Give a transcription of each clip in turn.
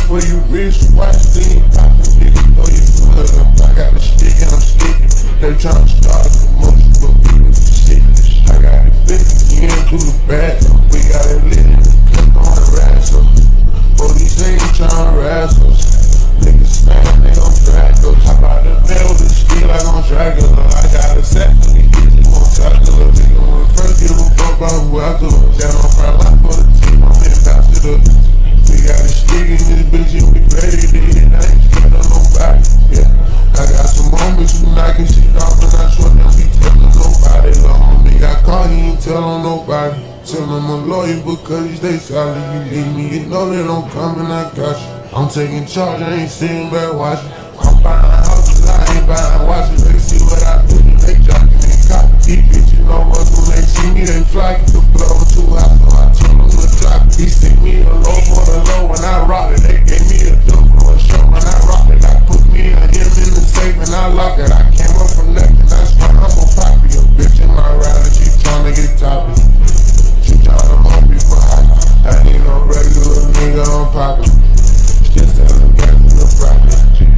for you rich, watch these poppin', nigga, throw your blood up. I got a stick and I'm sticking. They tryna start a commotion, but we with the shit. I got it big again through the back. We got it lit in the clip on the wrestle. Police ain't tryna wrestle us. Niggas slam, they gon' drag us. Top out the bell with the steel like on Dracula. I got a set, nigga, get you on tackler. Nigga, when first give a fuck about who I do. Down on front line for the team, I'm ambassador. We got a stick in this bitch and we ready to hit. I ain't scared of nobody, yeah. I got some homies who knocking shit off and I swear them be telling nobody. The homie got caught, he ain't tellin' nobody. Tell him I'm loyal because he stay solid. You leave me, you know they don't come and I got you. I'm taking charge, I ain't sitting back watching. I'm buying houses, I ain't buying watches. They see what I do, they jockin' and copy. These bitches know us when they see me, they fly. The blow too hot, so I tell them to drop it. He sent me a low for the low when I rocked it. They gave me a dope for a show when I rocked it. I put me and him in the safe and I locked it. I came up from nothing, that's why I'm gon' pop it. A bitch in my rider, she tryna get toppy. She tryna hold me for hot. I ain't no regular nigga, I'm poppin'. Just tell them back in the profit.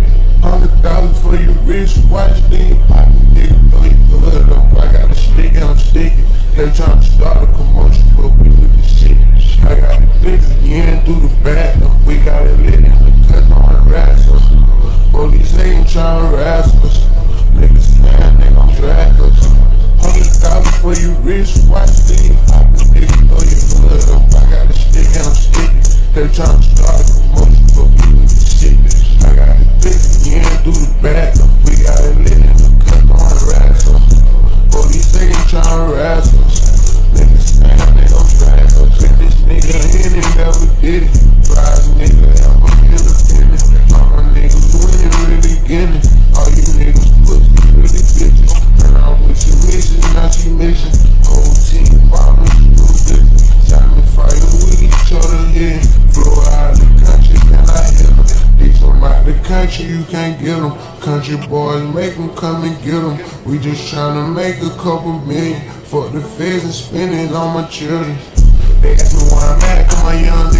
$100 for you rich, watch these poppin', nigga, throw your blood up. I got a stick and I'm sticking. They tryna start a commotion, but we with the shit. I got it big again through the back. We got it lit in the cut on the wrestle. Police ain't tryna wrestle us. Niggas slam, they gon' drag us. $100 for you rich, watch these poppin', nigga, throw your blood up. I got a stick and I'm sticking. They tryna start a commotion, but we with the shit. I got it big again through the back. We got it lit in the cut on the wrestle. Police ain't tryna wrestle us. Niggas slam, they gon' drag us. With this nigga in it, never did it. Prize nigga, I'm independent. All my niggas winning, really getting it. All you niggas pussy, really bitches. And I'm with your mission, not your mission. Whole team, bombing, new business. Shot me fighting with each other here. Flow out the country, can I hit them? These from out the country, you can't get them. Country boys, make them come and get them. We just tryna make a couple million. Fuck the feds and spend it on my children. They ask me why I'm at, cause my young nigga